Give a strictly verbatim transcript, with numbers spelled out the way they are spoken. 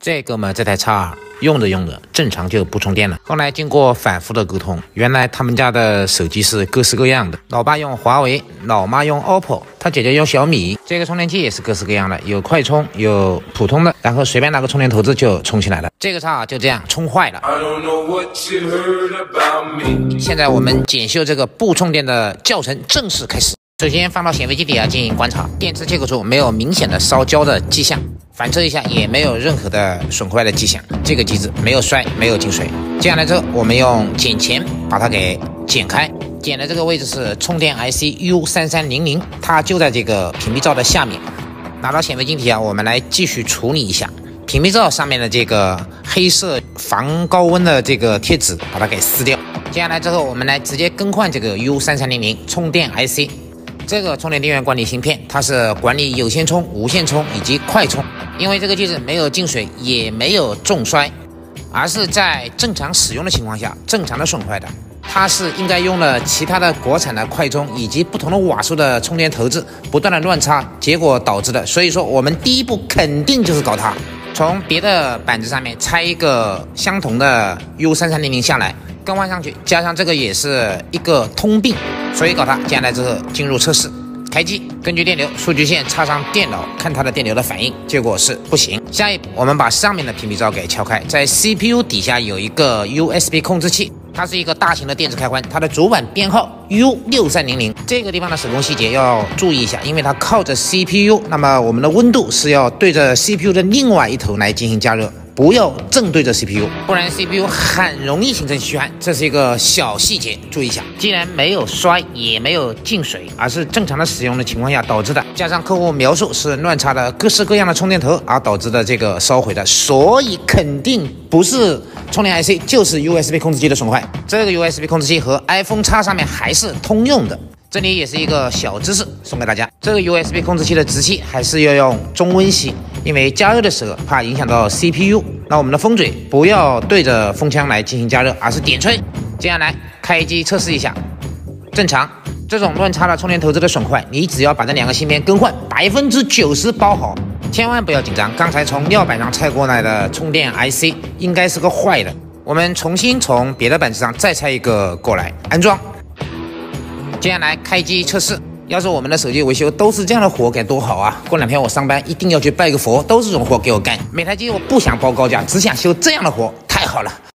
这哥们这台叉用着用着正常就不充电了。后来经过反复的沟通，原来他们家的手机是各式各样的，老爸用华为，老妈用 O P P O， 他姐姐用小米。这个充电器也是各式各样的，有快充，有普通的，然后随便拿个充电头子就充起来了。这个叉就这样充坏了。现在我们检修这个不充电的教程正式开始。首先放到显微镜底下进行观察，电池接口处没有明显的烧焦的迹象，反测一下也没有任何的损坏的迹象，这个机子没有摔，没有进水。接下来之后，我们用剪钳把它给剪开，剪的这个位置是充电 I C U 三三零零，它就在这个屏蔽罩的下面。拿到显微镜底下，我们来继续处理一下屏蔽罩上面的这个黑色防高温的这个贴纸，把它给撕掉。接下来之后，我们来直接更换这个 U 三三零零 充电 I C。这个充电电源管理芯片，它是管理有线充、无线充以及快充。因为这个机子没有进水，也没有重摔，而是在正常使用的情况下正常的损坏的。它是应该用了其他的国产的快充以及不同的瓦数的充电头子，不断的乱插，结果导致的。所以说，我们第一步肯定就是搞它，从别的板子上面拆一个相同的 U 三三零零下来，更换上去，加上这个也是一个通病。所以搞它，接下来之后进入测试，开机，根据电流数据线插上电脑，看它的电流的反应，结果是不行。下一步，我们把上面的屏蔽罩给敲开，在 C P U 底下有一个 U S B 控制器，它是一个大型的电子开关，它的主板编号 U 六三零零，这个地方的手工细节要注意一下，因为它靠着 C P U， 那么我们的温度是要对着 C P U 的另外一头来进行加热。不要正对着 C P U， 不然 C P U 很容易形成虚焊，这是一个小细节，注意一下。既然没有摔，也没有进水，而是正常的使用的情况下导致的，加上客户描述是乱插的各式各样的充电头而导致的这个烧毁的，所以肯定不是充电 I C， 就是 U S B 控制器的损坏。这个 U S B 控制器和 iPhone X 上面还是通用的。这里也是一个小知识送给大家，这个 U S B 控制器的直吸还是要用中温吸，因为加热的时候怕影响到 C P U。那我们的风嘴不要对着风枪来进行加热，而是点吹。接下来开机测试一下，正常。这种乱插的充电头子的损坏，你只要把这两个芯片更换，百分之九十包好，千万不要紧张。刚才从料板上拆过来的充电 I C 应该是个坏的，我们重新从别的板子上再拆一个过来安装。接下来开机测试，要是我们的手机维修都是这样的活该多好啊！过两天我上班一定要去拜个佛，都是这种活给我干。每台机我不想包高价，只想修这样的活，太好了。